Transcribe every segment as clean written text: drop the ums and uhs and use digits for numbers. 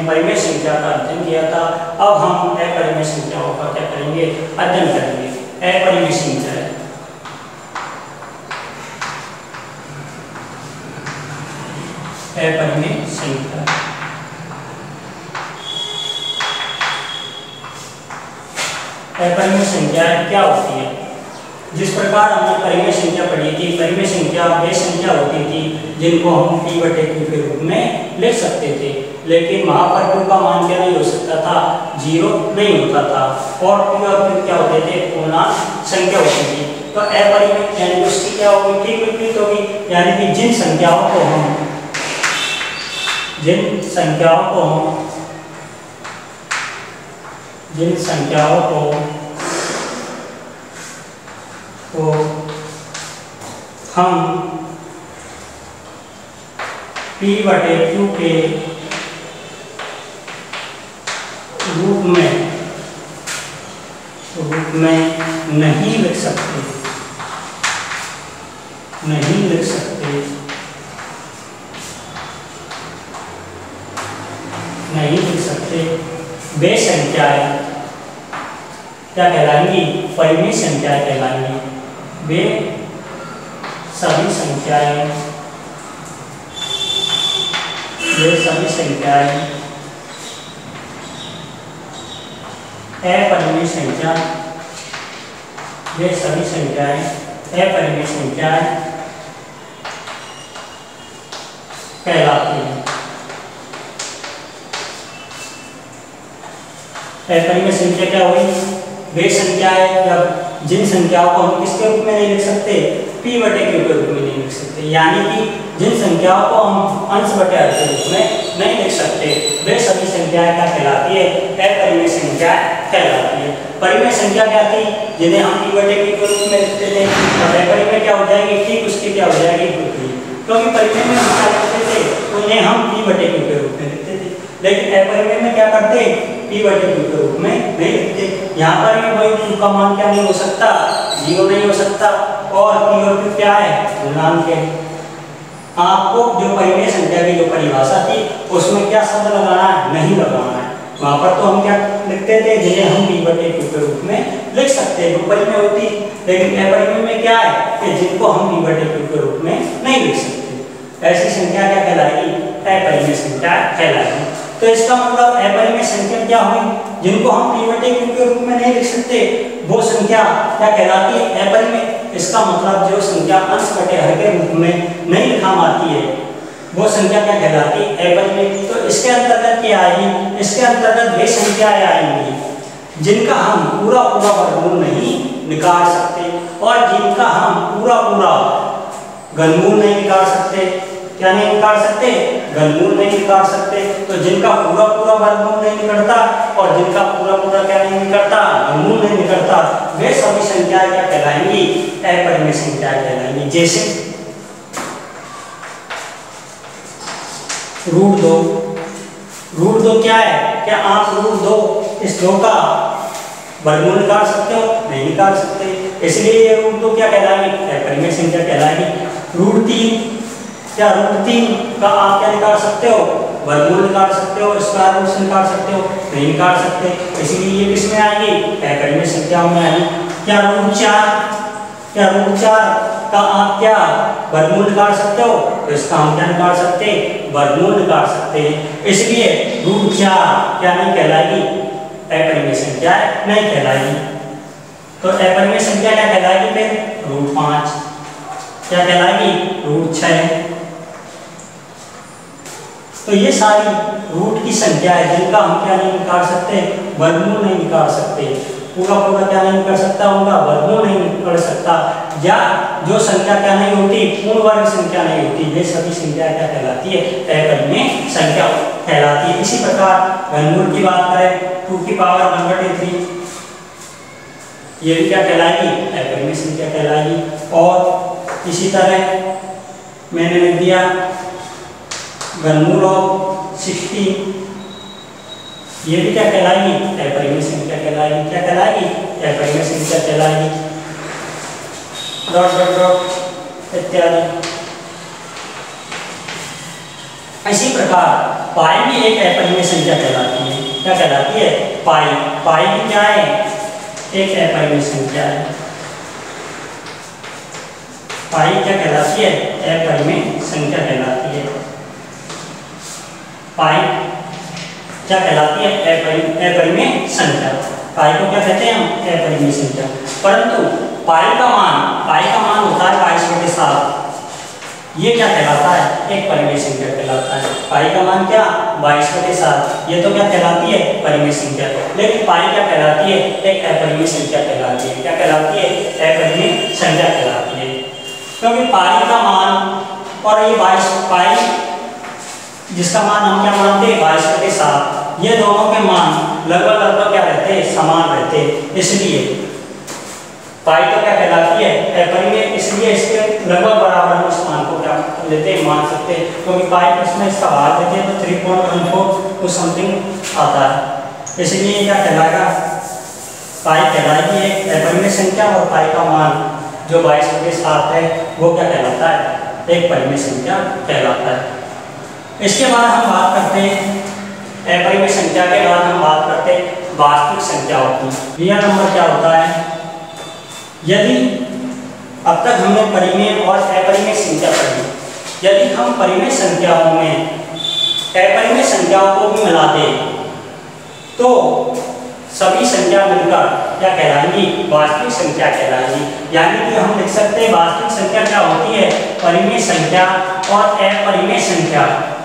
परिमेय संख्या का अध्ययन किया था। अब हम अपरिमेय संख्याओं का क्या करेंगे, अध्ययन करेंगे। अपरिमेय संख्या है, अपरिमेय संख्या, अपरिमेय संख्या क्या होती है? जिस प्रकार हमने परिमेय संख्या पढ़ी थी, परिमेय संख्या वे संख्या होती थी जिनको हम p बटे q के रूप में लिख सकते थे, लेकिन वहां पर q का मान क्या नहीं हो सकता था, 0 नहीं होता था, और p और q क्या होते थे, पूर्णांक संख्या होती थी। तो अपरिमेय यानी उसकी क्या होगी, ठीक विपरीत होगी, यानी कि जिन संख्याओं को हम हम p बटे q के रूप में नहीं लिख सकते, वे संख्याएं क्या कहलाएंगी, परिमेय संख्याएं कहलाएंगी। वे सभी संख्याएं अपरिमेय संख्या, वे सभी संख्याएं अपरिमेय संख्याएं कहलाती हैं। अपरिमेय संख्या क्या हुई, वे संख्याएं जब जिन संख्याओं को हम किसके रूप में नहीं लिख सकते, p बटे q के रूप में नहीं लिख सकते, यानी कि जिन संख्याओं को हम अंश बटे हर के रूप में नहीं लिख सकते, वे सभी संख्याएं क्या कहलाती है, अपरिमेय संख्या कहलाती है। परिमेय संख्या क्या थी, जिन्हें हम p बटे q के रूप में लिखते थे, और अपरिमेय क्या हो जाएगी, ठीक उसकी क्या हो जाएगी, विपरीत। क्योंकि परिमेय में हम क्या लिखते थे, उन्हें हम p बटे q के रूप में लिखते थे, लेकिन अपरिमेय में क्या करते, p बटे q के रूप में नहीं लिखते। यहाँ पर भी वही q का मान क्या नहीं हो सकता, 0 नहीं हो सकता, और p और q क्या है, पूर्णांक है। आपको जो परिमेय संख्या की जो परिभाषा थी उसमें क्या शब्द लगाना है, नहीं लगाना है। वहां पर तो हम क्या लिखते थे, जिन्हें हम p बटे q के रूप में लिख सकते हैं, जो परिमेय होती, लेकिन अपरिमेय में क्या है कि जिनको हम p बटे q के रूप में नहीं लिख सकते, ऐसी संख्या क्या कहलाएगी, अपरिमेय संख्या कहलाएगी। तो इसका मतलब अपरिमेय संख्या क्या हुई, जिनको हम p बटे q के रूप में नहीं लिख सकते, वो संख्या क्या कहलाती है, अपरिमेय। इसका मतलब जो संख्या अंश बटे हर के रूप में नहीं लिखा आती है, वो संख्या क्या कहलाती है, अपरिमेय। तो इसके अंतर्गत क्या आएगी, इसके अंतर्गत वे संख्याएं आएंगी जिनका हम पूरा वर्गमूल नहीं निकाल सकते, और जिनका हम पूरा घनमूल नहीं निकाल सकते। क्या नहीं निकाल सकते, घनमूल नहीं निकाल सकते। तो जिनका पूरा वर्गमूल नहीं निकलता, और जिनका पूरा क्या नहीं निकलता, घनमूल नहीं निकलता, वे सभी संख्याएं क्या कहलाएंगी, अपरिमेय संख्याएं कहलाएंगी। जैसे रूट 2 क्या है, क्या आप रूट 2 इस 2 का वर्गमूल निकाल सकते हो, नहीं निकाल सकते, इसलिए ये रूट 2 क्या कहलाएगी, अपरिमेय संख्या कहलाएगी। रूट 3 क्या, रूट 3 का आप क्या निकाल सकते हो, वर्गमूल निकाल सकते हो, स्क्वायर रूट से निकाल सकते हो, नहीं निकाल सकते, इसलिए ये किस में आएगी, अपरिमेय संख्याओं में आएगी। क्या रूट 4 का आप क्या वर्गमूल निकाल सकते हो, तो इसका हम क्या निकाल सकते हैं, वर्गमूल निकाल सकते हैं, इसलिए रूट 4 क्या नहीं कहलाएगी, अपरिमेय संख्या नहीं कहलाएगी। तो अपरिमेय संख्या क्या कहलाएगी, फिर रूट 5 क्या कहलाएगी, रूट 6। तो ये सारी रूट की संख्या है जिनका हम क्या नहीं निकाल सकते, वर्गमूल नहीं निकाल सकते, पूरा क्या नहीं निकल सकता, उनका वर्गमूल नहीं निकल सकता, या जो संख्या क्या नहीं होती, पूर्ण वर्ग संख्या नहीं होती, ये सभी संख्या क्या कहलाती है, अपरिमेय संख्या कहलाती है। इसी प्रकार घनमूल की बात करें, 2 की पावर 1/3, ये भी क्या कहलाएगी, अपरिमेय संख्या कहलाएगी। और इसी तरह मैंने लिख दिया घनमूल ऑफ 16, ये भी क्या कहलाएगी, अपरिमेय संख्या कहलाएगी। क्या कहलाएगी, अपरिमेय संख्या कहलाएगी। डॉट इत्यादि। इसी प्रकार पाई भी एक अपरिमेय संख्या कहलाती है। क्या कहलाती है? पाई। पाई भी क्या है? एक अपरिमेय संख्या है। पाई क्या कहलाती है? अपरिमेय संख्या कहलाती है। पाई क्या कहलाती है? अपरिमेय संख्या। पाई को क्या कहते हैं हम? अपरिमेय संख्या। परंतु पाई का मान होता है 22/7। ये क्या कहलाता है? एक परिमेय संख्या कहलाता है। पाई का मान क्या? 22/7। ये तो क्या कहलाती है? परिमेय संख्या। लेकिन पाई क्या कहलाती है? एक अपरिमेय संख्या कहलाती है। क्या कहलाती है? अपरिमेय संख्या कहलाती है। क्योंकि पाई का मान और ये 22 पाई जिसका मान हम क्या मानते हैं? 22/7। ये दोनों के मान लगभग क्या रहते हैं? समान रहते हैं। इसलिए पाई तो क्या कहलाती है? अपरिमेय। इसलिए इसके लगभग बराबर हम इस मान को क्या लेते हैं? मान सकते हैं। क्योंकि पाई इसमें इसका भाग लेते हैं तो 3.14 कुछ समथिंग आता है। इसलिए क्या कहलाएगा? पाई कहलाएगी एक अपरिमेय संख्या और पाई का मान जो 22/7 है वो क्या कहलाता है? एक परिमेय संख्या कहलाता है। इसके बाद हम बात करते हैं अपरिमेय संख्या के बाद हम बात करते हैं वास्तविक संख्याओं की। यह नंबर क्या होता है? यदि अब तक हमने परिमेय और अपरिमेय संख्या पढ़ी। यदि हम परिमेय संख्याओं में अपरिमेय संख्याओं को भी मिला दें तो सभी संख्या मिलकर क्या कहलाएंगी? वास्तविक संख्या कहलाएंगी। यानी कि हम लिख सकते हैं वास्तविक संख्या क्या होती है? परिमेय संख्या और अपरिमेय संख्या।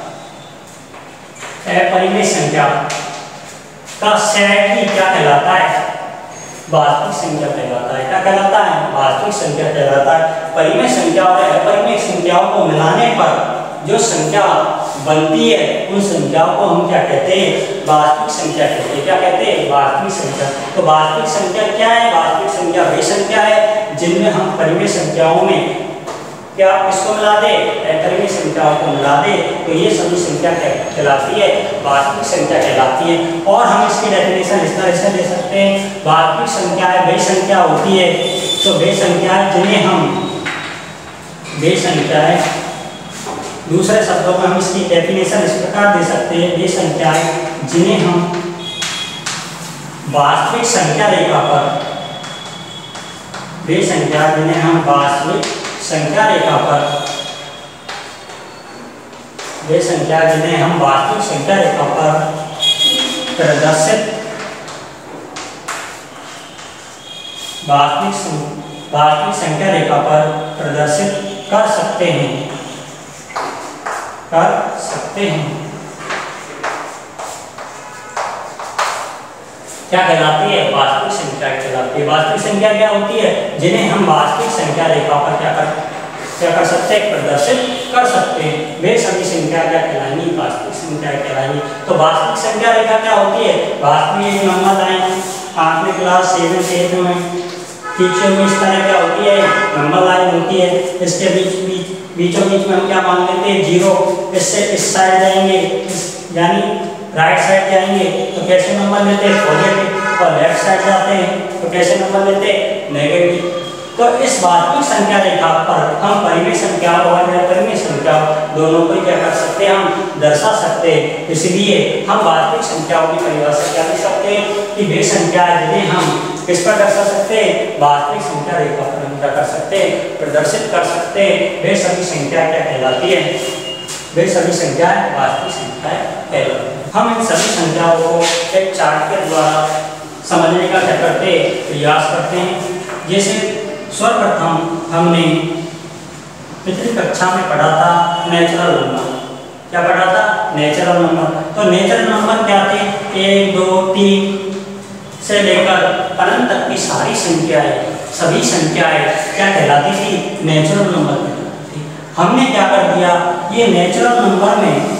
अपरिमेय संख्या का सेट ही क्या कहलाता है? वास्तविक संख्या कहलाता है। क्या कहलाता है? वास्तविक संख्या कहलाता है। परिमेय संख्या और अपरिमेय संख्याओं को मिलाने पर जो संख्या बनती है उन संख्याओं को हम क्या कहते हैं? वास्तविक संख्या कहते हैं। क्या कहते हैं? वास्तविक संख्या। तो वास्तविक संख्या क्या है? वास्तविक संख्या वे संख्या है जिनमें हम परिमेय संख्याओं में क्या इसको मिला दे? अपरिमेय संख्याओं को मिला दे तो ये सभी संख्या कहलाती है? वास्तविक संख्या कहलाती है। और हम इसकी डेफिनेशन इस तरह से ले सकते हैं। वास्तविक संख्याएं वे संख्या होती है तो वे संख्याएं जिन्हें हम वे संख्याएं दूसरे शब्दों में हम इसकी डेफिनेशन इस प्रकार दे सकते हैं। वे संख्याएं जिन्हें हम वास्तविक संख्या रेखा पर वे संख्या जिन्हें हम वास्तविक संख्या रेखा पर वे संख्या जिन्हें हम वास्तविक संख्या रेखा पर प्रदर्शित वास्तविक संख्या रेखा पर प्रदर्शित कर सकते हैं क्या कहलाती है? वास्तविक संख्या कहलाती है। वास्तविक संख्या क्या होती है? जिन्हें हम वास्तविक संख्या रेखा पर क्या कर सकते हैं? प्रदर्शित कर सकते हैं। वे सभी संख्या क्या कहलाएंगी? वास्तविक संख्या कहलाएंगी। तो वास्तविक संख्या रेखा क्या होती है? वास्तविक नंबर लाइन आपने क्लास 7 8 में टीचर में इस तरह क्या होती है? नंबर लाइन होती है। इसके बीचों बीच में हम क्या मान लेते हैं? 0। इससे इस साइड जाएंगे यानी राइट साइड जाएंगे तो कैसे नंबर लेते हैं? पॉजिटिव। और लेफ्ट साइड जाते हैं तो कैसे नंबर लेते हैं? नेगेटिव। तो इस वास्तविक संख्या रेखा पर हम परिमेय संख्या और अपरिमेय संख्या दोनों को क्या कर सकते हैं? हम दर्शा सकते हैं। इसलिए हम वास्तविक संख्याओं की परिभाषा क्या दे सकते हैं कि वे संख्या जिन्हें हम किस पर दर्शा सकते हैं? वास्तविक संख्या रेखा पर हम क्या कर सकते हैं? प्रदर्शित कर सकते हैं। वे सभी संख्या क्या कहलाती है? वे सभी संख्याएं वास्तविक संख्याएं कहलाती हैं। हम इन सभी संख्याओं को एक चार्ट के द्वारा समझने का क्या करते हैं? प्रयास करते हैं। जैसे सर्वप्रथम हमने पिछली कक्षा में पढ़ा था नेचुरल नंबर। क्या पढ़ा था? Natural number. तो नेचुरल नंबर क्या थे? 1 2 3 से लेकर अनंत तक की सारी संख्याएं सभी संख्याएं क्या कहलाती थी? नेचुरल नंबर कहलाती थी। हमने क्या कर दिया? ये नेचुरल नंबर में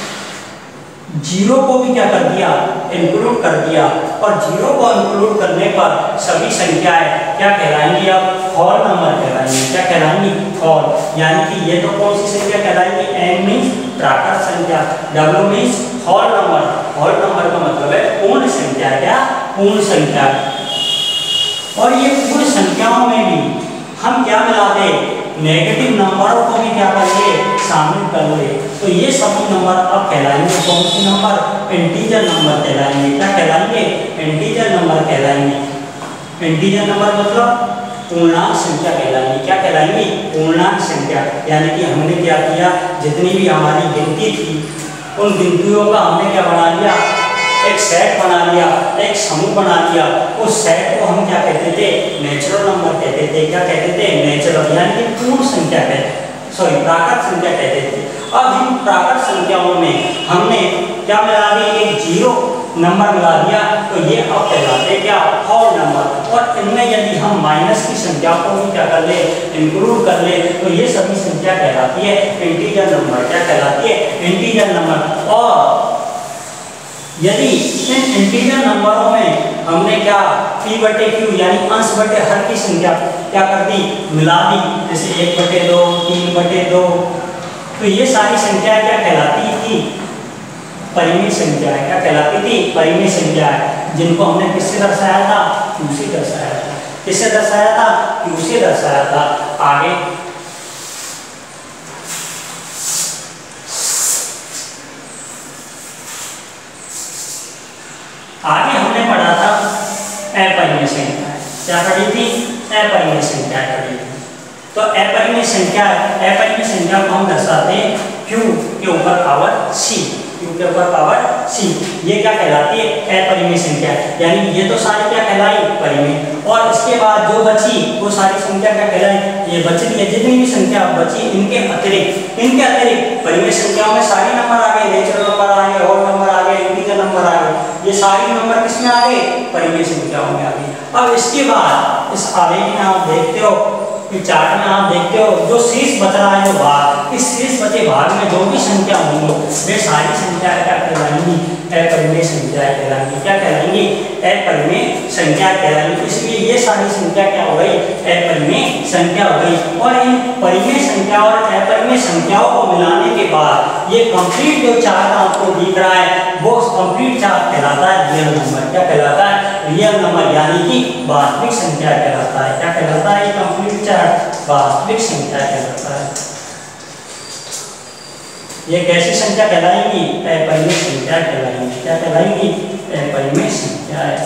0 को भी क्या कर दिया? इंक्लूड कर दिया। और 0 को इंक्लूड करने पर सभी संख्याएं क्या कहलाएंगी? अब होल नंबर कहलाएंगी। क्या कहलाएंगी? होल। यानी कि ये तो कौन सी संख्या कहलाएंगी? n मीन्स प्राकृत संख्या, w means whole number. Whole number का मतलब है पूर्ण संख्या। क्या? पूर्ण संख्या। और ये पूर्ण संख्याओं में भी हम क्या मिला दें? नेगेटिव नंबरों को भी क्या कर ले, शामिल कर ले। तो ये सभी नंबर अब कहलाएंगे कौन से नंबर, इंटीजर नंबर कहलाएंगे। क्या कहलाएंगे, इंटीजर नंबर कहलाएंगे। इंटीजर नंबर मतलब पूर्णांक संख्या कहलाएंगी। क्या कहलाएंगी, पूर्णांक संख्या। यानी कि हमने क्या किया, जितनी भी हमारी गिनती थी उन गिनतियों का हमने क्या बना लिया, एक सेट बना लिया, एक समूह बना लिया। उस सेट को हम क्या कहते थे, नेचुरल नंबर कहते थे। क्या कहते थे, नेचुरल, यानी कि पूर्ण संख्या प्राकृत संख्या कहते थे। अब इन प्राकृत संख्याओं में हमने क्या मिला दी, एक जीरो नंबर मिला दिया, तो ये अब कहलाते क्या, होल नंबर। और इनमें यदि हम माइनस की संख्या को भी क्या कर ले, इंक्लूड कर ले, तो ये सभी संख्या कहलाती है इंटीजर नंबर। क्या कहलाती है, इंटीजर नंबर। और यदि इन इंटीजर नंबरों में हमने क्या p/q यानी अंश बटे हर की संख्या क्या कर दी, मिला दी, जैसे 1/2, 3/2, तो ये सारी संख्या क्या कहलाती थी, परिमेय संख्या। क्या कहलाती थी, परिमेय संख्या, जिनको हमने किससे दर्शाया था, q से दर्शाया था। किससे दर्शाया था, q से दर्शाया था। आगे हमने पढ़ा था अपरिमेय संख्या। क्या पढ़ी थी, अपरिमेय संख्या पढ़ी थी। तो अपरिमेय संख्या को हम दर्शाते हैं q के ऊपर पावर c, q के ऊपर पावर c। ये क्या कहलाती है, अपरिमेय संख्या। यानी ये तो सारी क्या कहलाई, परिमेय। और इसके बाद जो बची वो सारी संख्या क्या कहलाई, ये बची है। जितनी भी संख्या बची इनके अतिरिक्त परिमेय संख्याओं में सारी नंबर आ गए, नेचुरल नंबर आ गए, होल नंबर आ गए, इंटीजर नंबर आ गए। ये सारी नंबर किसमें आ गए, परिमेय संख्याओं में आ गई। अब इसके बाद इस आलेख में आप देखते हो, चार्ट में आप देखते हो, जो शेष बच रहा है जो भाग, इस शेष बचे भाग में जो भी संख्या होंगी वे सारी संख्या क्या कहलाएंगी, अपरिमेय संख्या कहलाएंगी। क्या कहलाएंगी, अपरिमेय संख्या कहलाएंगी। इसलिए ये सारी संख्या क्या हो गई, अपरिमेय संख्या हो गई। और इन परिमेय संख्या और अपरिमेय संख्याओं को मिलाने के बाद ये कंप्लीट जो चार्ट आपको दिख रहा है वो कंप्लीट चार्ट कहलाता है रियल नंबर। क्या कहलाता है, रियल नंबर, यानी कि वास्तविक संख्या कहलाता है। क्या कहलाता है, कंप्लीट चार्ट वास्तविक संख्या कहलाता है। ये कैसी संख्या कहलाएंगी, अपरिमेय संख्या कहलाएंगी। क्या कहलाएंगी, अपरिमेय संख्या है,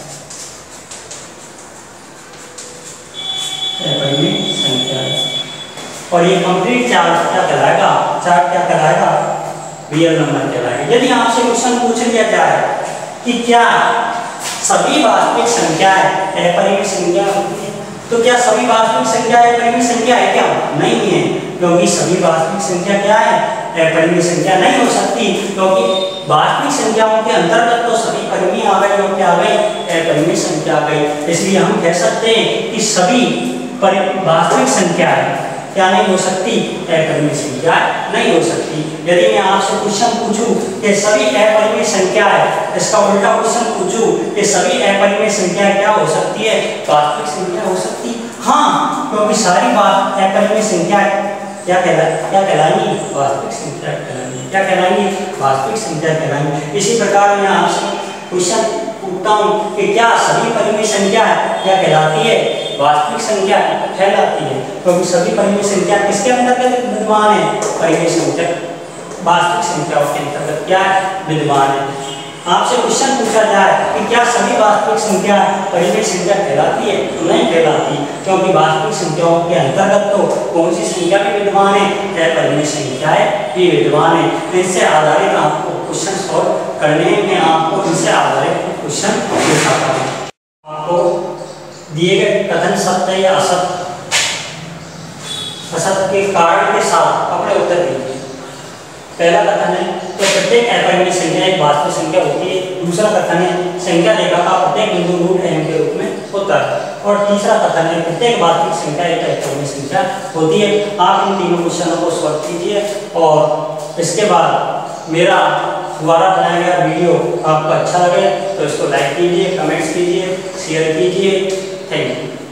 अपरिमेय संख्या है। और ये कंप्लीट चार्ट क्या कहलाएगा, चार्ट क्या कहलाएगा, रियल नंबर कहलाएगा। यदि आपसे क्वेश्चन पूछ लिया जाए कि क्या सभी वास्तविक संख्याएं अपरिमेय संख्या होती है, तो क्या सभी वास्तविक संख्या अपरिमेय संख्या है, क्या नहीं है, क्योंकि सभी वास्तविक संख्या क्या है, अपरिमेय संख्या नहीं हो सकती। क्योंकि वास्तविक संख्याओं के अंतर्गत तो सभी परिमेय आ गए, और क्या आ गई, अपरिमेय संख्या आ गई। इसलिए हम कह सकते हैं कि सभी वास्तविक संख्याएं क्या नहीं हो सकती, अपरिमेय संख्या नहीं हो सकती। यदि मैं आपसे क्वेश्चन पूछूं कि सभी अपरिमेय संख्या है, इसका उल्टा क्वेश्चन पूछूं कि सभी अपरिमेय संख्या क्या हो सकती है, वास्तविक संख्या हो सकती। हाँ, क्योंकि सारी बात अपरिमेय संख्या क्या कहलाएंगी, वास्तविक संख्या कहलाएंगी। क्या कहलाएंगी, वास्तविक संख्या कहलाएंगी। इसी प्रकार मैं आपसे क्वेश्चन पूछता हूँ कि क्या सभी परिमेय संख्या क्या कहलाती है, वास्तविक संख्या कहलाती है, क्योंकि सभी परिमेय संख्या किसके अंतर्गत विद्यमान है, परिमेय संख्या वास्तविक संख्याओं के अंतर्गत क्या विद्यमान है। आपसे क्वेश्चन पूछा जाए कि क्या सभी वास्तविक संख्या परिमेय संख्या कहलाती है, तो नहीं कहलाती, क्योंकि वास्तविक संख्याओं के अंतर्गत तो कौन सी संख्या भी विद्यमान है, परिमेय संख्याएं भी विद्यमान है। इनसे आधारित आपको क्वेश्चन सॉल्व करने में आपको इनसे आधारित क्वेश्चन दिखाता हूँ। आपको दिए गए कथन सत्य या असत्य, असत्य के कारण के साथ अपने उत्तर दीजिए। पहला कथन है तो प्रत्येक अपरिमेय संख्या एक वास्तविक संख्या होती है। दूसरा कथन है संख्या रेखा का प्रत्येक बिंदु रूट m के रूप में होता है। और तीसरा कथन है प्रत्येक वास्तविक संख्या एक अपरिमेय संख्या होती है। आप इन तीनों क्वेश्चनों को सॉल्व कीजिए और इसके बाद मेरा द्वारा बनाया गया वीडियो आपको अच्छा लगे तो इसको लाइक कीजिए, कमेंट्स कीजिए, शेयर कीजिए। Thank you.